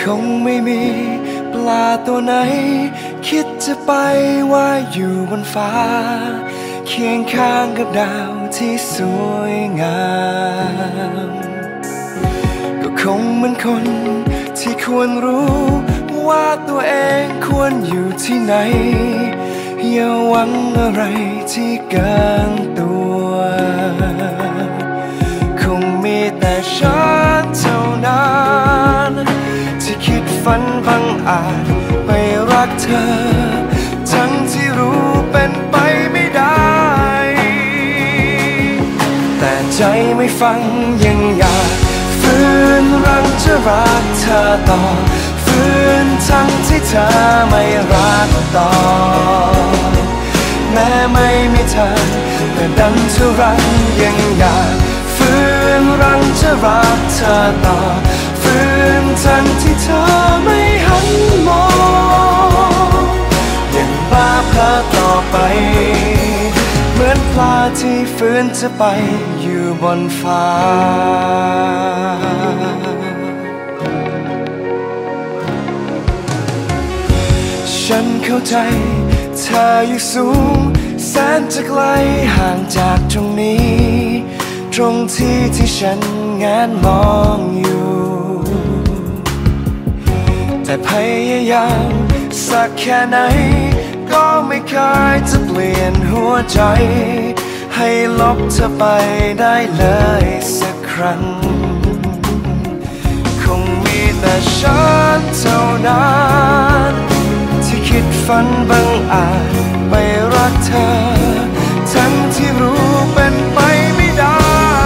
งไม่มีปลาตัวไหนคิดจะไปว่ายอยู่บนฟ้าเคียงข้างกับดาวที่สวยงามก็คงเหมือนคนที่ควรรู้ว่าตัวเองควรอยู่ที่ไหนอย่าหวังอะไรที่เกินตัวคงมีแต่ฉันเท่านั้นที่คิดฝันบังอาจไปรักเธอทั้งที่รู้เป็นไปไม่ได้แต่ใจไม่ฟังยังอยากฝืนรั้งจะรักเธอต่อฝืนทั้งที่เธอไม่รักต่อแม้ไม่มีเธอแต่ดันทุรังยังอยากฝืนรั้งจะรักเธอต่อฝืนทั้งที่เธอไม่หันมองยังบ้าเพ้อต่อไปเหมือนปลาที่ฝืนจะไปอยู่บนฟ้าฉันเข้าใจเธออยู่สูงแสนจะไกลห่างจากตรงนี้ตรงที่ฉันแงนมองอยู่แต่พยายามสักแค่ไหนก็ไม่เคยจะเปลี่ยนหัวใจให้ลบเธอไปได้เลยสักครั้งคงมีแต่ฉันเท่านั้นที่คิดฝันบังอาจไปรักเธอทั้งที่รู้เป็นไปไม่ได้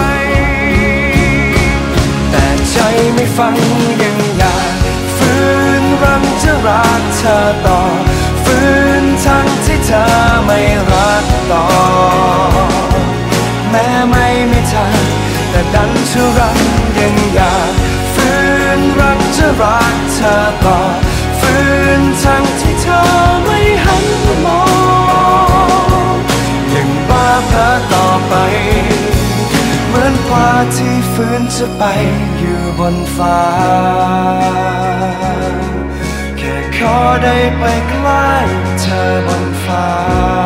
แต่ใจไม่ฟังยังอยากฝืนรั้งจะรักเธอต่อฝืนทั้งที่เธอไม่รักต่อแม้ไม่มีเธอแต่ดันทุรังยังอยากฝืนรั้งจะรักเธอต่อฝืนทั้งที่เธอไม่หันมองยังบ้าเพ้อต่อไปเหมือนปลาที่ฝืนจะไปอยู่บนฟ้าแค่ขอได้ไปใกล้เธอบนฟ้า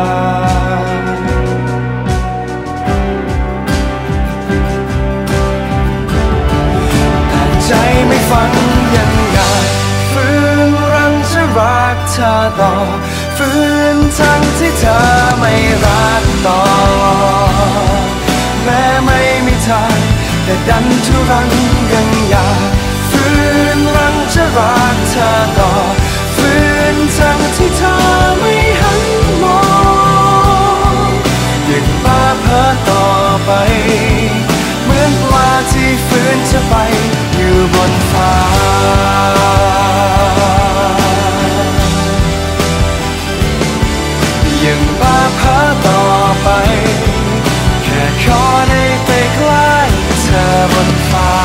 แต่ใจไม่ฟังยังอยากฝืนรั้งจะรักเธอต่อฝืนทั้งที่เธอไม่รักต่อแม้ไม่มีเธอแต่ดันทุรังยังอยากฝืนรั้งจะรักเธอต่อฝืนทั้งที่เธอไม่หันมองยังบ้าเพ้อต่อไปเหมือนปลาที่ฝืนจะไปอยู่บนฟ้ายังบ้าเพ้อต่อไปแค่ขอได้ไปใกล้เธอบนฟ้า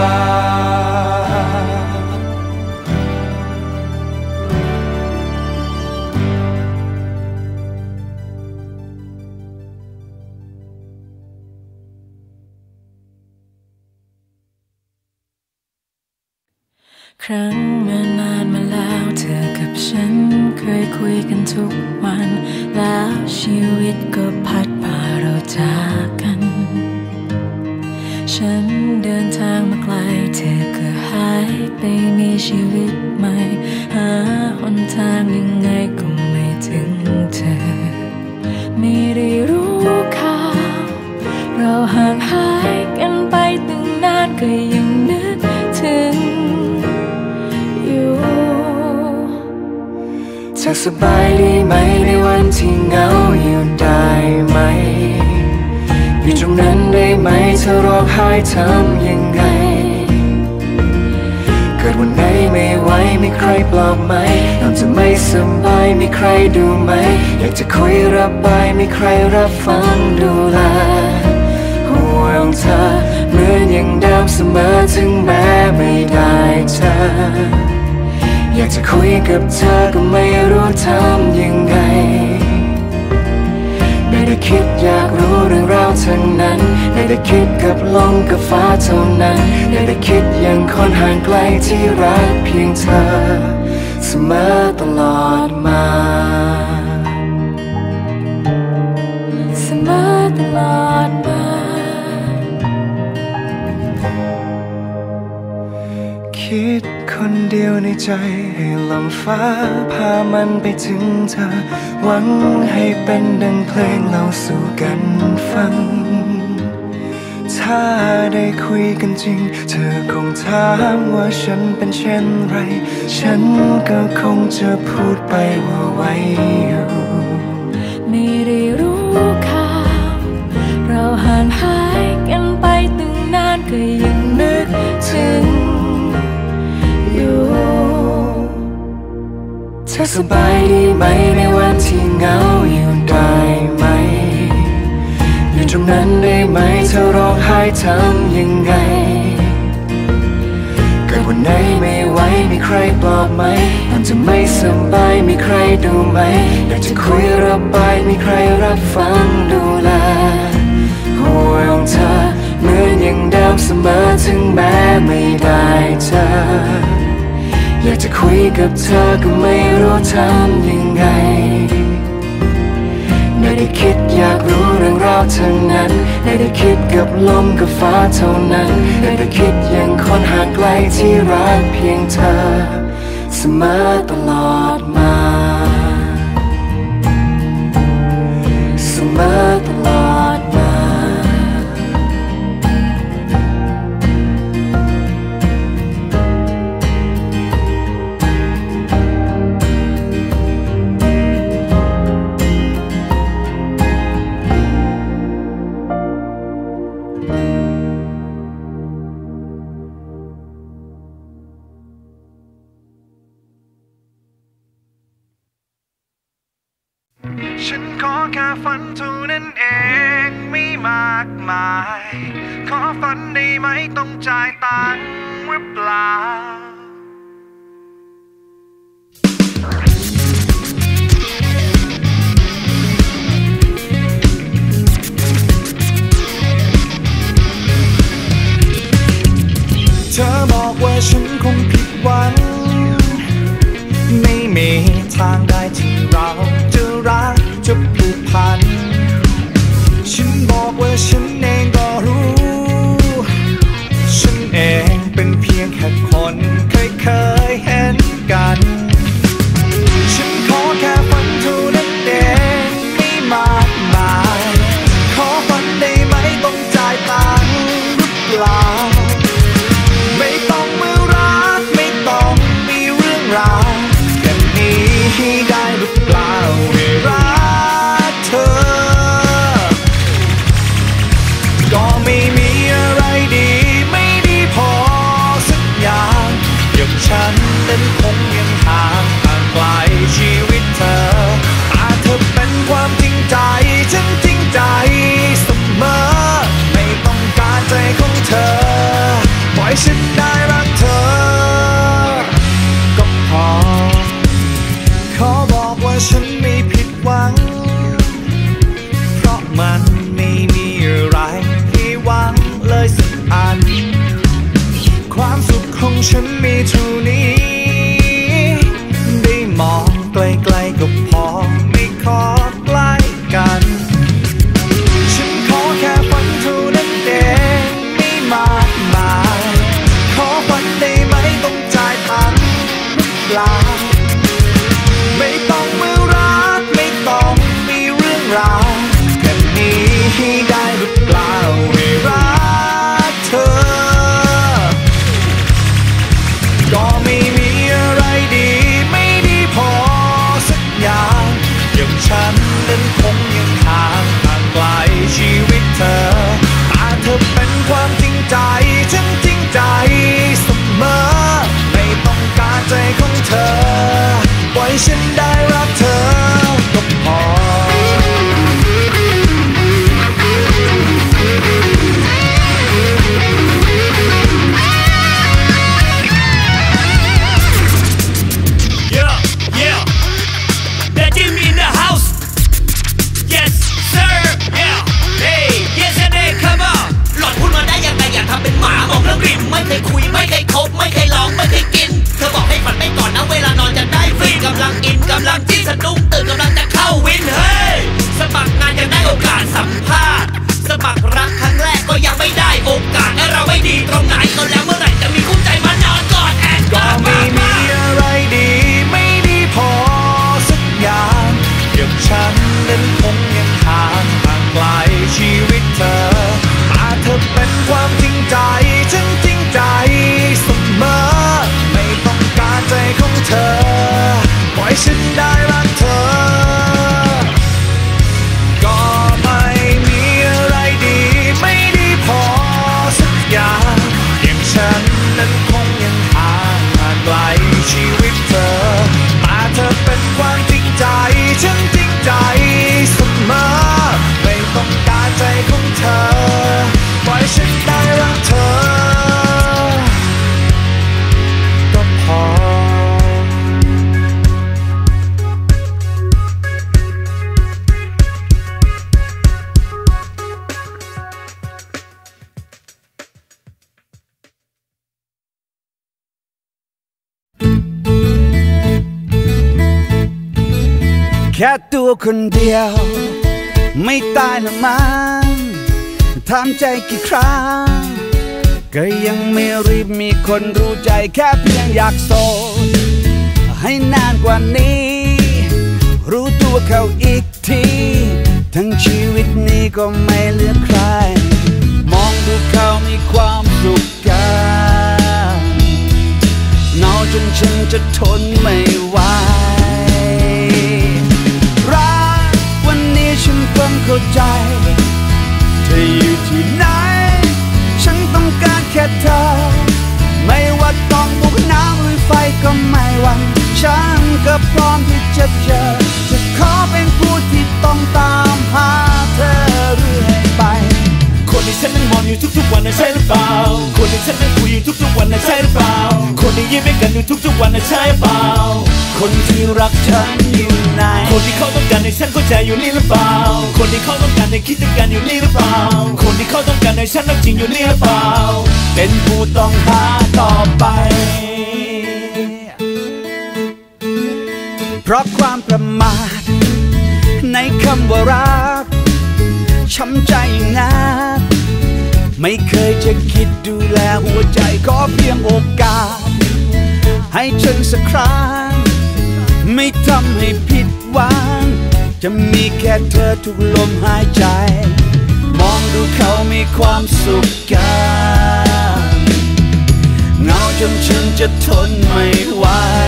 ครั้งเมื่อนานมาแล้วเธอกับฉันเคยคุยกันทุกวันแล้วชีวิตก็พัดพาเราจากกันฉันเดินทางมาไกลเธอก็หายไปมีชีวิตใหม่หาหนทางยังไงก็ไม่ถึงเธอไม่ได้รู้ข่าวเราห่างหายกันไปตั้งนานก็ยังนึกถึงเธอสบายดีไหมในวันที่เหงาอยู่ได้ไหมอยู่ตรงนั้นได้ไหมเธอร้องไห้ทำยังไงเกิดวันไหนไม่ไหวมีใครปลอบไหมเราจะไม่สบายมีใครดูไหมอยากจะคุยระบายมีใครรับฟังดูแลห่วงเธอเหมือนอย่างเดิมเสมอถึงแม้ไม่ได้เธออยากจะคุยกับเธอก็ไม่รู้ทำยังไงไม่ได้คิดอยากรู้เรื่องราวทั้งนั้นได้แต่คิดกับลมกับฟ้าเท่านั้นได้แต่คิดอย่างคนห่างไกลที่รักเพียงเธอเสมอตลอดมาเสมอตลอดมาคิดคนเดียวในใจให้ลมฟ้าพามันไปถึงเธอหวังให้เป็นดังเพลงเล่าสู่กันฟังถ้าได้คุยกันจริงเธอคงถามว่าฉันเป็นเช่นไรฉันก็คงจะพูดไปว่าไว้อยู่ไม่ได้รู้ข่าวเราห่างหายกันไปตั้งนานก็ยังนึกถึงเธอสบายดีไหมในวันที่เหงาอยู่ได้ไหมอยู่ตรงนั้นได้ไหมเธอร้องไห้ทำยังไงเกิดวันไหนไม่ไหวมีใครปลอบไหมมันจะไม่สบายมีใครดูไหมอยากจะคุยระบายมีใครรับฟังดูแลห่วงเธอเหมือนอย่างเดิมเสมอถึงแม้ไม่ได้เจออยากจะคุยกับเธอก็ไม่รู้ทำยังไงไม่ได้คิดอยากรู้เรื่องราวทั้งนั้นไม่ได้คิดกับลมกับฟ้าเท่านั้นไม่ได้คิดอย่างคนห่างไกลที่รักเพียงเธอเสมอตลอดมาเสมอตลอดมาฉันขอแค่ฝันเท่านั้นเองไม่มากมายขอฝันได้ไหมต้องจ่ายตังค์หรือเปล่าเธอบอกว่าฉันคงผิดหวังไม่มีทางได้ที่เราจะรักจะผูกพันฉันบอกว่าฉันเองก็รู้ฉันเองเป็นเพียงแค่คนเคยเห็นกันฉันขอแค่ฝันเท่านั้นเองไม่มากมายขอฝันได้ไหมต้องจ่ายตังค์หรือเปล่าไม่ต้องมือรักไม่ต้องมีเรื่องราวได้หรือเปล่าให้รักเธอก็ไม่มีอะไรดีไม่ดีพอสักอย่างอย่างฉันนั้นคงยังห่างไกลชีวิตเธอแต่เธอเป็นความจริงใจฉันจริงใจเสมอไม่ต้องการใจของเธอปล่อยฉันได้รักเธอก็พอขอบอกว่าฉันไม่ผิดหวังเพราะมันไม่มีอะไรให้หวังเลยสักอันความสุขของฉันมีเท่านี้ได้มองไกลๆก็พอไม่ขอใกล้กันฉันขอแค่ฝันเท่านั้นเองไม่มากมายขอฝันได้ไหมต้องจ่ายตังค์หรือเปล่าไม่ต้องมือรักไม่ต้องมีเรื่องราวแค่นี้ได้หรือเปล่าให้รักเธอก็ไม่มีอะไรดีไม่ดีพอสักอย่างอย่างฉันนั้นคงยังห่างไกลชีวิตเธอแต่เธอเป็นความจริงใจฉันจริงใจเสมอไม่ต้องการใจของเธอปล่อยฉันได้รักเธอก็พอ That Jimmy in the house. Yes, sir. Yeah. Hey, yes. ฉันนั้นคงยังห่างไกลชีวิตเธอมาเธอเป็นความจริงใจฉันจริงใจเสมอไม่ต้องการใจของเธอปล่อยฉันได้รักเธอก็ไม่มีอะไรดีไม่ดีพอสักอย่างอย่างฉันนั้นคงยังห่างไกลชีวิตเธอมาเธอเป็นความจริงใจฉันจริงใจเสมอไม่ต้องการใจของเธอปล่อยฉันได้รักเธอก็พอแค่ตัวคนเดียวไม่ตายละมั้งถามใจกี่ครั้งก็ยังไม่รีบมีคนรู้ใจแค่เพียงอยากโสดให้นานกว่านี้รู้ตัวเขาอีกทีทั้งชีวิตนี้ก็ไม่เหลือใครมองดูเขามีความสุขกันเหงาจนฉันจะทนไม่ไหวฉันเพิ่งเข้าใจเธออยู่ที่ไหนฉันต้องการแค่เธอไม่ว่าต้องบุกน้ำหรือไฟก็ไม่หวั่นฉันก็พร้อมที่จะเจอจะขอเป็นผู้ที่ต้องตามหาเธอเรื่อยไปคนที่ฉันนั้นมองอยู่ทุกๆวันน่ะใช่หรือเปล่าคนที่ฉันนั้นคุยอยู่ทุกๆวันน่ะใช่หรือเปล่าคนที่ยิ้มให้กันอยู่ทุกๆวันน่ะใช่เปล่าคนที่รักฉันอยู่ไหนคนที่เขาต้องการให้ฉันเข้าใจอยู่นี่หรือเปล่าคนที่เขาต้องการให้คิดถึงกันอยู่นี่หรือเปล่าคนที่เขาต้องการให้ฉันรักจริงอยู่นี่หรือเปล่าเป็นผู้ต้องหาต่อไปเพราะความประมาทในคำว่ารักช้ำใจอย่างนักไม่เคยจะคิดดูแลหัวใจขอเพียงโอกาสให้ฉันสักครั้งไม่ทำให้ผิดหวังจะมีแค่เธอทุกลมหายใจมองดูเขามีความสุขกันเหงาจนฉันจะทนไม่ไหว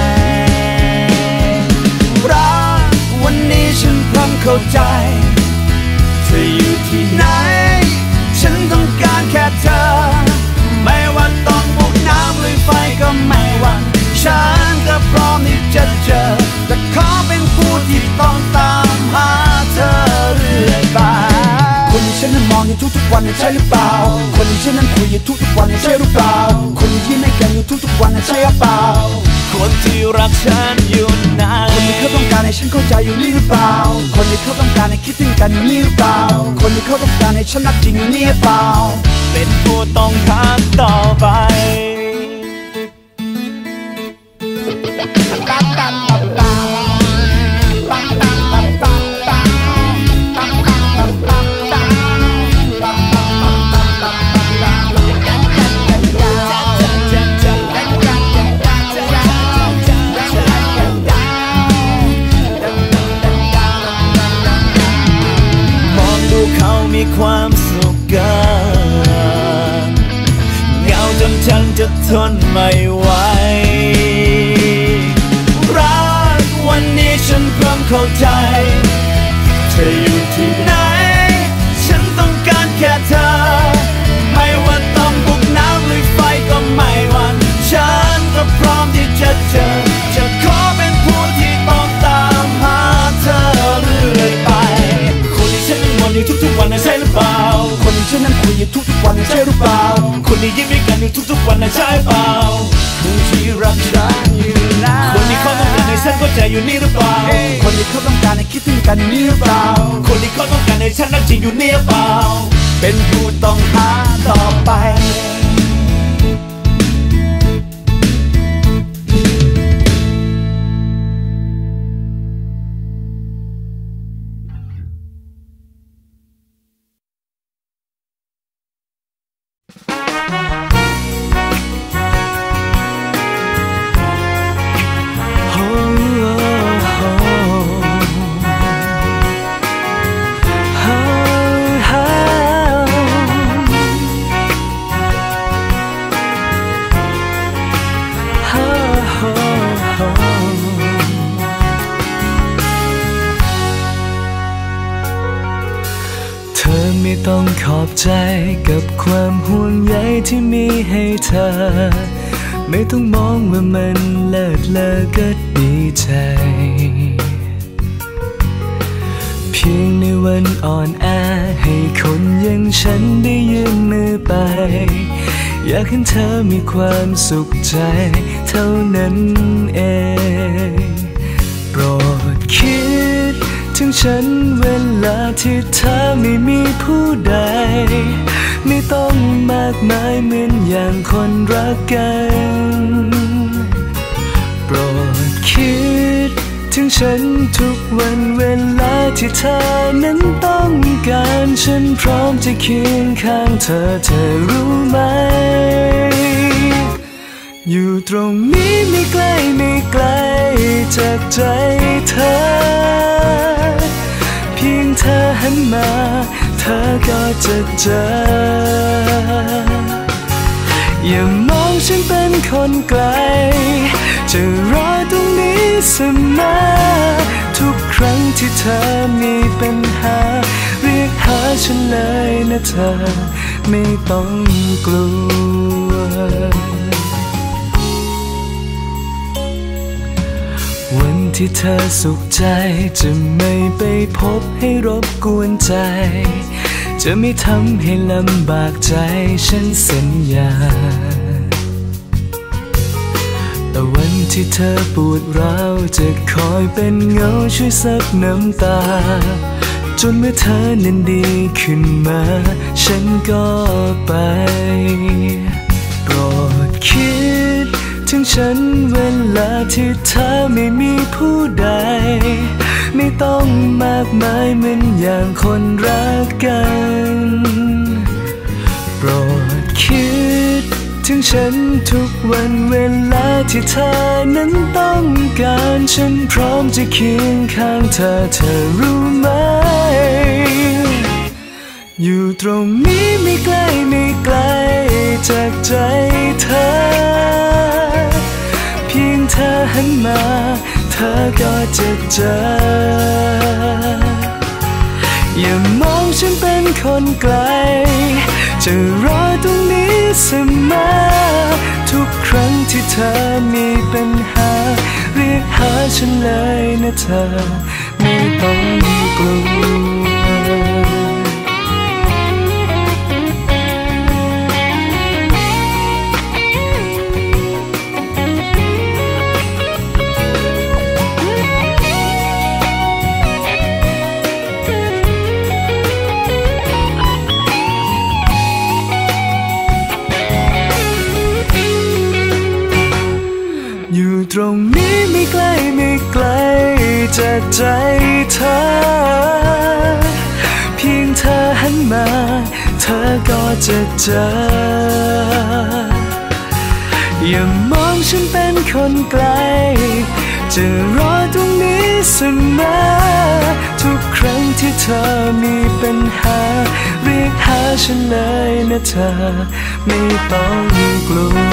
รักวันนี้ฉันเพิ่งเข้าใจเธออยู่ที่ไหนฉันต้องการแค่เธอไม่ว่าต้องบุกน้ำหรือไฟก็ไม่หวั่นฉันก็พร้อมที่จะเจอแต่ขอเป็นผู้ที่ต้องตามหาเธอเรื่อยไปคนที่ฉันนั้นมองอยู่ทุกๆวันใช่หรือเปล่าคนที่ฉันนั้นคุยอยู่ทุกๆวันใช่หรือเปล่าคนที่ยิ้มให้กันอยู่ทุกๆวันใช่หรือเปล่าคนที่รักฉันอยู่ไหนคนที่เขาต้องการให้ฉันเข้าใจอยู่นี่หรือเปล่าคนที่เขาต้องการให้คิดถึงกันอยู่นี่หรือเปล่าคนที่เขาต้องการให้ฉันรักจริงอยู่นี่หรือเปล่าเป็นผู้ต้องหาต่อไปมีความสุขกันเหงาจนฉันจะทนไม่ไหวรักวันนี้ฉันเพิ่งเข้าใจเธออยู่ที่ไหนฉันต้องการแค่เธอไม่ว่าต้องบุกน้ำหรือไฟก็ไม่หวั่นฉันก็พร้อมที่จะเจอจะขอเป็นผู้ที่ต้องตามหาเธอเรื่อยไปคนที่ฉันมองอยู่ทุกๆวันใช่หรือเปล่าคนที่ฉันนั้นคุยอยู่ทุกๆวันใช่หรือเปล่าคนที่ยิ้มให้กันอยู่ทุกๆวันใช่เปล่าคนที่รักฉันอยู่นะคนที่เขาต้องการให้ฉันเข้าใจอยู่นี่หรือเปล่าคนที่เขาต้องการให้คิดถึงกันอยู่นี่หรือเปล่าคนที่เขาต้องการให้ฉันรักจริงอยู่นี่หรือเปล่าเป็นผู้ต้องหาต่อไปเไม่ต้องขอบใจกับความห่วงใยที่มีให้เธอไม่ต้องมองว่ามันเลิศเลอก็ดีใจเพียงในวันอ่อนแอให้คนอย่างฉันได้ยืมมือไปอยากเห็นเธอมีความสุขใจเท่านั้นเองโปรดคิดถึงฉันเวลาที่เธอไม่มีผู้ใดไม่ต้องมากมายเหมือนอย่างคนรักกันโปรดคิดถึงฉันทุกวันเวลาที่เธอนั้นต้องการฉันพร้อมจะเคียงข้างเธอรู้ไหมอยู่ตรงนี้ไม่ไกลไม่ไกลจากใจเธอเพียงเธอหันมาเธอก็จะเจออย่ามองฉันเป็นคนไกลจะรอตรงนี้เสมอทุกครั้งที่เธอมีปัญหาเรียกหาฉันเลยนะเธอไม่ต้องกลัววันที่เธอสุขใจจะไม่ไปพบให้รบกวนใจจะไม่ทำให้ลำบากใจฉันสัญญาแต่วันที่เธอปวดร้าวจะคอยเป็นเงาช่วยซับน้ำตาจนเมื่อเธอนั้นดีขึ้นมาฉันก็ไปโปรดคิดถึงฉันเวลาที่เธอไม่มีผู้ใดไม่ต้องมากมายเหมือนอย่างคนรักกันโปรดคิดถึงฉันทุกวันเวลาที่เธอนั้นต้องการฉันพร้อมจะเคียงข้างเธอรู้ไหมอยู่ตรงนี้ไม่ไกลไม่ไกลจากใจเธอเพียงเธอหันมาเธอก็จะเจออย่ามองฉันเป็นคนไกลจะรอตรงนี้เสมอทุกครั้งที่เธอมีปัญหาเรียกหาฉันเลยนะเธอไม่ต้องกลัวตรงนี้ไม่ไกลไม่ไกลจากใจเธอเพียงเธอหันมาเธอก็จะเจออย่ามองฉันเป็นคนไกลจะรอตรงนี้เสมอทุกครั้งที่เธอมีปัญหาเรียกหาฉันเลยนะเธอไม่ต้องกลัว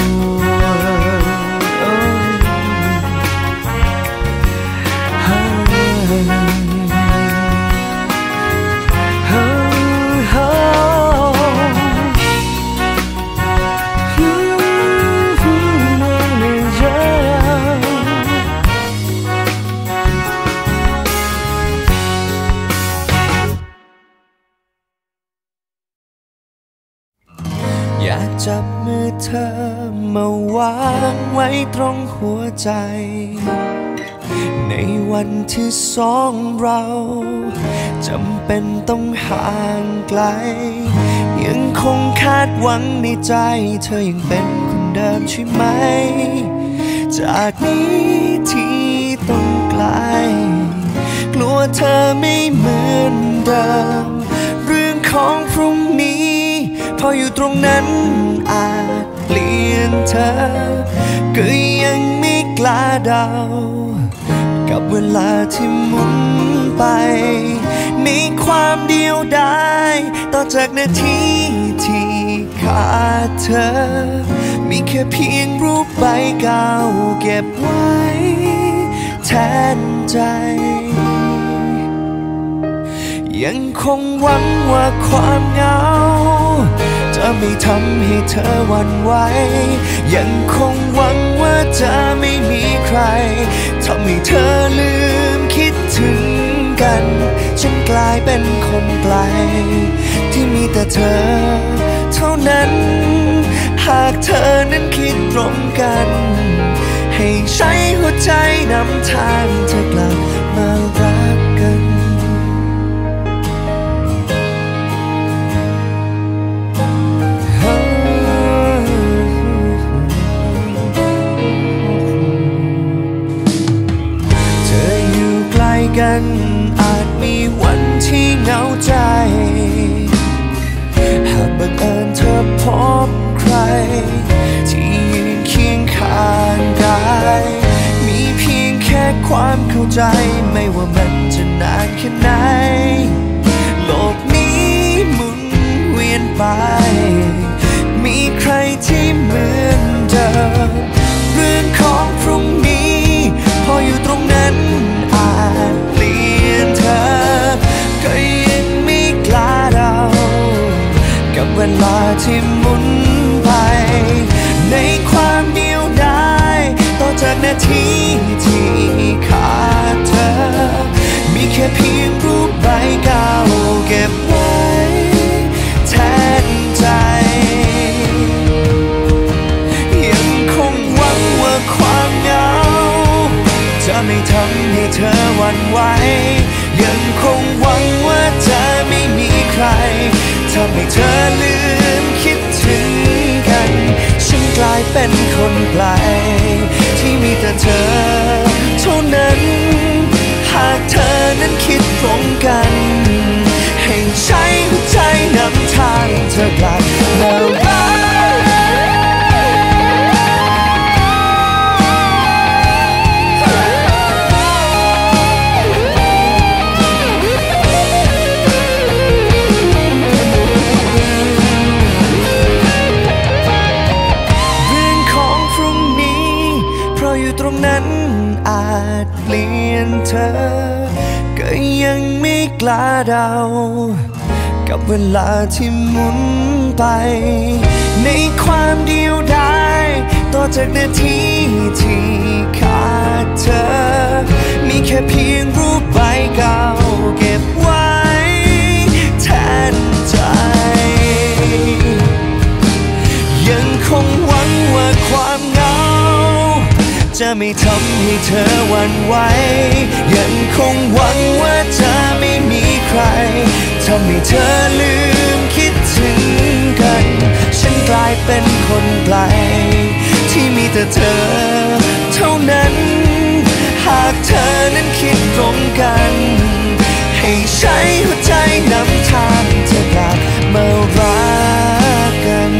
อยากจับมือเธอมาวางไว้ตรงหัวใจในวันที่สองเราจำเป็นต้องห่างไกลยังคงคาดหวังในใจเธอยังเป็นคนเดิมใช่ไหมจากนี้ที่ต้องไกลกลัวเธอไม่เหมือนเดิมเรื่องของพรุ่งนี้พออยู่ตรงนั้นอาจเปลี่ยนเธอก็ยังไม่กล้าเดากับเวลาที่หมุนไปในความเดียวดายต่อจากนาทีที่ขาดเธอมีแค่เพียงรูปใบเก่าเก็บไว้แทนใจยังคงหวังว่าความเหงาจะไม่ทำให้เธอหวั่นไหวยังคงหวังว่าจะไม่มีใครทำให้เธอลืมคิดถึงกันฉันกลายเป็นคนไกลที่มีแต่เธอเท่านั้นหากเธอนั้นคิดตรงกันให้ใช้หัวใจนำทางเธอกลับมารักกันเธออยู่ไกลกันอาจมีวันที่เหงาใจหากบังเอิญเธอพบใครที่ยืนเคียงข้างกายมีเพียงแค่ความเข้าใจไม่ว่ามันจะนานแค่ไหนโลกนี้หมุนเวียนไปมีใครที่เหมือนเดิมเรื่องของพรุ่งนี้พออยู่ตรงนั้นอาจเปลี่ยนเธอก็ยังไม่กล้าเดากับเวลาที่หมุนไปในความเดียวดายต่อจากนาทีที่ขาดเธอมีแค่เพียงรูปใบเก่าเก็บไว้แทนใจยังคงหวังว่าความเหงาจะไม่ทำให้เธอหวั่นไหวยังคงหวังว่าจะไม่มีใครทำให้เธอลืมคิดถึงกันฉันกลายเป็นคนไกลที่มีแต่เธอเท่านั้นหากเธอนั้นคิดตรงกันให้ใช้หัวใจนำทางเธอกลับมารักอยู่ตรงนั้นอาจเปลี่ยนเธอก็ยังไม่กล้าเดากับเวลาที่หมุนไปในความเดียวดายต่อจากนาทีที่ขาดเธอมีแค่เพียงรูปใบเก่าเก็บไว้แทนใจยังคงหวังว่าความเหงาจะไม่ทำให้เธอหวั่นไหวยังคงหวังว่าจะไม่มีใครทำให้เธอลืมคิดถึงกันฉันกลายเป็นคนไกลที่มีแต่เธอเท่านั้นหากเธอนั้นคิดตรงกันให้ใช้หัวใจนำทางเธอกลับมารักกัน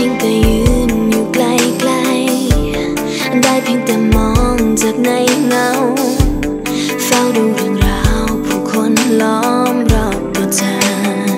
ยงแต่ยืนอยู่ไกลๆได้เพียงแต่มองจากในเงาเฝ้าดูเรื่องราวผู้คนล้อมรอบตัวเธอ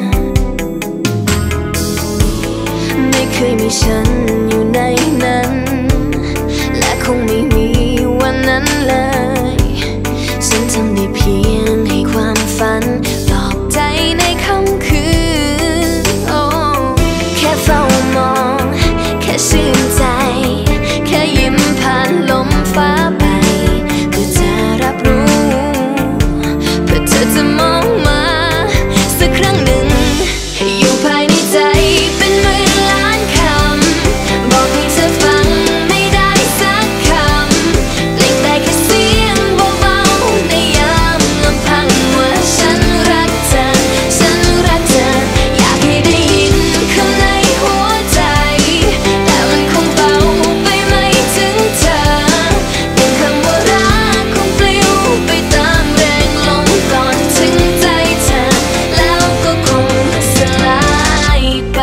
ไม่เคยมีฉันอยู่ในนั้นและคงไม่มีวันนั้นเลยฉันทำได้เพียงให้ความฝันปลอบใจในค่ำคืนแค่เฝ้ามองแค่ชื่นใจแค่ยิ้มผ่านลมฟ้าไปเพื่อจะรับรู้เพื่อเธอจะมองมาสักครั้งหนึ่งอยู่ภายในใจเป็นหมื่นล้านคำบอกให้เธอฟังไม่ได้สักคำเปล่งแต่แค่เสียงเบาๆในยามลำพังว่าฉันรักเธอฉันรักเธออยากให้ได้ยินข้างในหัวใจแต่มันคงเบาไปไม่ถึงเธอเป็นคำว่ารักคงปลิวไปตามแรงลมก่อนถึงใจเธอแล้วก็คงสลายไป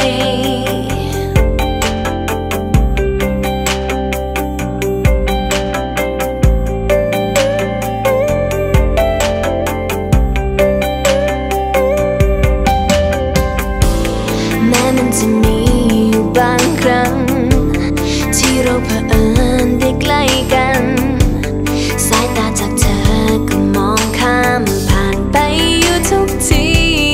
แม้มันจะมีอยู่บางครั้งที่เราเผอิญได้ใกล้กันสายตาจากเธอก็มองข้ามผ่านไปอยู่ทุกที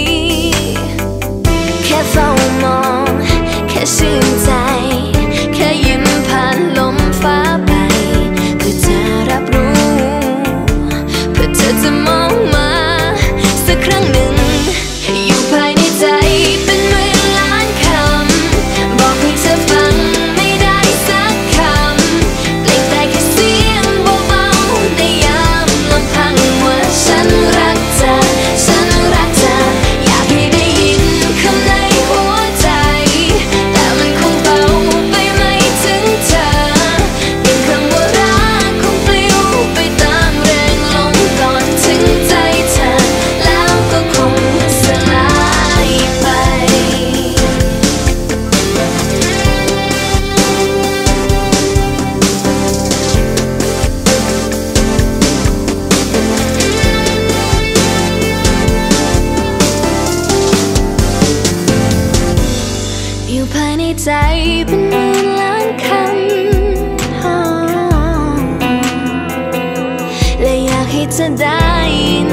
แค่เฝ้ามองแค่ชื่นใจแค่ยิ้มผ่านลมฟ้าไปเพื่อจะรับรู้เพื่อเธอจะมองมาสักครั้งหนึ่งอยู่ภายในใจเป็นหมื่นล้านคำบอกให้เธอฟังไม่ได้สักคำเปล่งแต่แค่เสียงเบาๆในยามลำพังว่าฉันรักเธอฉันรักเธออยากให้ได้ยินข้างในหัวใจแต่มันคงเบาไปไม่ถึงเธอเป็นคำว่ารักคงปลิวไปตามแรงลมก่อนถึงใจเธอแล้วก็คงสลายไปอยู่ภายในใจเป็นหมื่นล้านคำและอยากให้เธอได้ยิน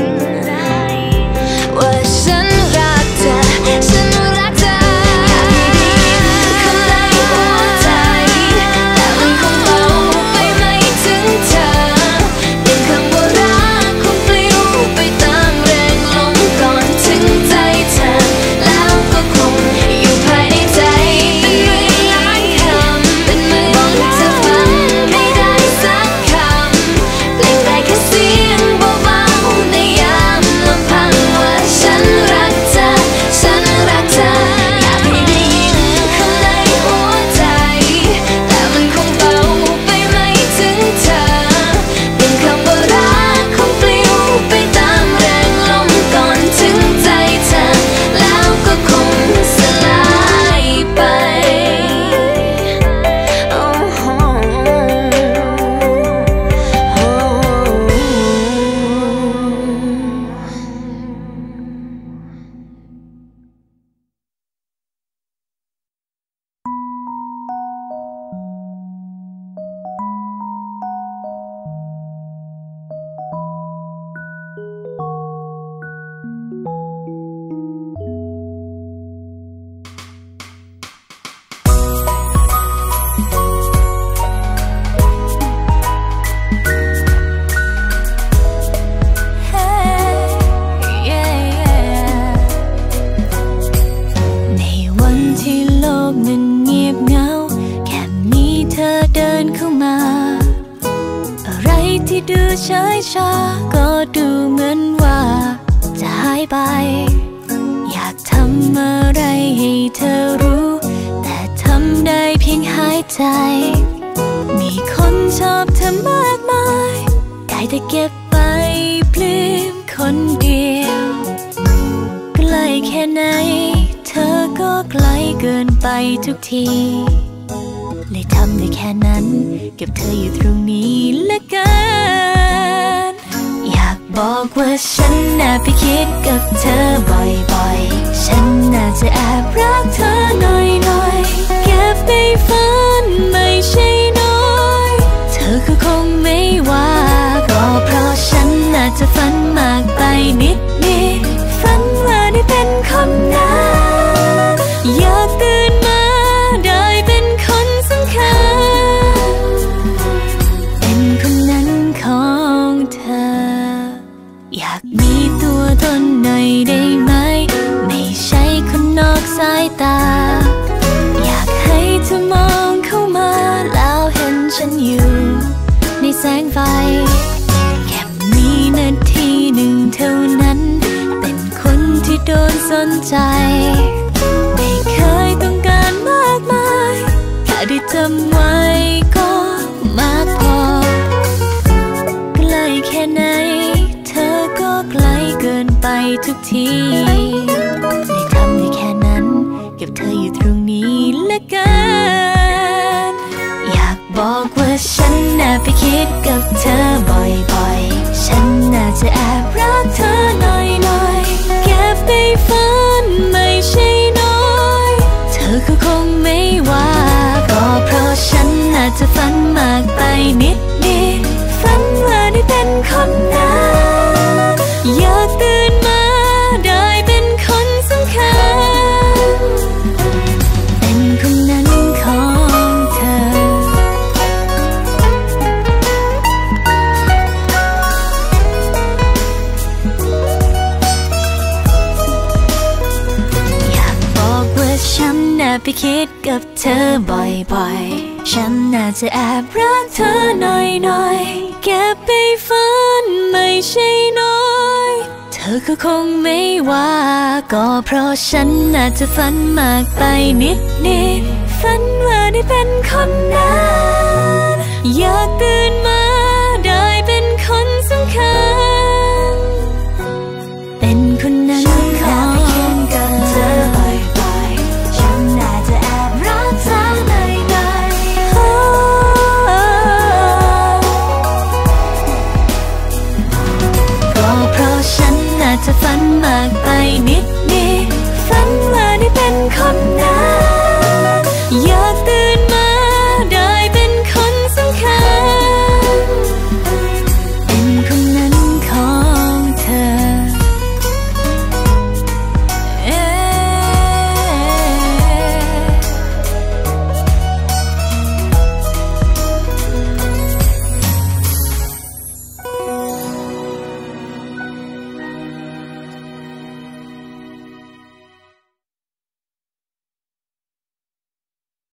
ว่าฉันรักเธอฉันรักเธออยากให้ได้ยินข้างในหัวใจแต่มันคงเบาไปไม่ถึงเธอเป็นคำว่ารักคงปลิวไปตามแรงลมก่อนถึงใจเธอแล้วก็คงอยู่ภายในใจเป็นหมื่นล้านคำเป็นหมื่นบอกให้เธอฟังไม่ได้สักคำเปล่งแต่แค่เสียงเบาๆในยามลำพังว่าฉันรักเธอฉันรักเธออยากให้ได้ยินข้างในหัวใจแต่มันคงเบาไปไม่ถึงเธอเป็นคำว่ารักคงปลิวไปตามแรงลมก่อนถึงใจเธอแล้วก็คงสลายไปโอ้โหในวันที่โลกนั้นเงียบเหงาแค่มีเธอเดินเข้ามาอะไรที่ดูเฉยชาก็ดูเหมือนว่าจะหายไปอยากทำอะไรให้เธอรู้แต่ทำได้เพียงหายใจมีคนชอบเธอมากมายได้แต่เก็บไปปลื้มคนเดียวใกล้แค่ไหนเธอก็ไกลเกินไปทุกทีเลยทำได้แค่นั้นเก็บเธออยู่ตรงนี้ละกันอยากบอกว่าฉันน่ะไปคิดกับเธอบ่อยๆฉันน่าจะแอบรักเธอหน่อยๆเก็บไปฝันไม่ใช่น้อยเธอก็คงไม่ว่าก็เพราะฉันน่าจะฝันมากไปนิดฝันว่าได้เป็นคนนั้นอยากตื่นมาได้เป็นคนสำคัญเป็นคนนั้นของเธออยากมีตัวตนหน่อยได้ไหมไม่ใช่คนนอกสายตาอยากให้เธอมองเข้ามาแล้วเห็นฉันอยู่ในแสงไฟแค่มีนาทีหนึ่งเท่านั้นเป็นคนที่โดนสนใจไม่เคยต้องการมากมายแค่ได้จำไว้ก็มากพอใกล้แค่ไหนเธอก็ไกลเกินไปทุกทีได้ทำได้แค่นั้นเก็บเธออยู่ตรงนี้ละกันอยากบอกว่าฉันน่ะไปคิดกับเธอบ่อยๆฉันน่าจะแอบรักเธอหน่อยๆเก็บไปฝันไม่ใช่น้อยเธอก็คงไม่ว่าก็เพราะฉันน่าจะฝันมากไปนิดฝันว่าได้เป็นคนนั้นอยากตื่นมาได้เป็นคนสำคัญเป็นคนนั้นของเธออยากบอกว่าฉันน่ะไปคิดกับเธอบ่อยๆฉันน่าจะแอบรักเธอหน่อยๆเก็บไปฝันไม่ใช่น้อยเธอก็คงไม่ว่าก็เพราะฉันน่าจะฝันมากไปนิดฝันว่าได้เป็นคนนั้นอยากตื่น